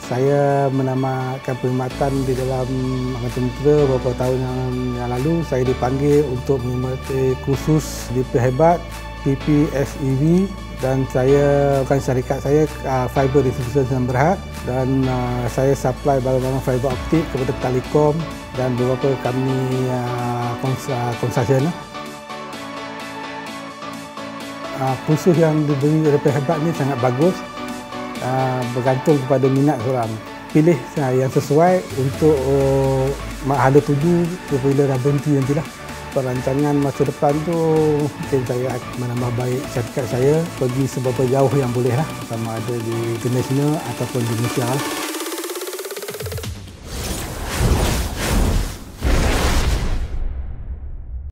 Saya menamakan perkhidmatan di dalam Angkatan Tentera beberapa tahun yang lalu. Saya dipanggil untuk mengikuti kursus di Perhebat PPSEV dan saya syarikat saya Fiber Distribution Sdn Bhd dan saya supply barang-barang fiber optik kepada Telekom dan beberapa company konsultan. Kursus yang diberi oleh Perhebat ini sangat bagus. Bergantung kepada minat seorang. Pilih yang sesuai untuk hala tuju apabila dah berhenti nantilah. Perancangan masa depan tu mungkin saya akan menambah baik syarikat saya pergi seberapa jauh yang boleh lah, sama ada di international ataupun di Malaysia lah.